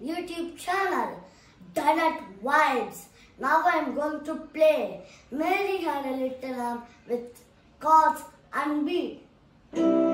YouTube channel, Donut Vibes. Now I am going to play Mary Had a Little Lamb with chords and beat.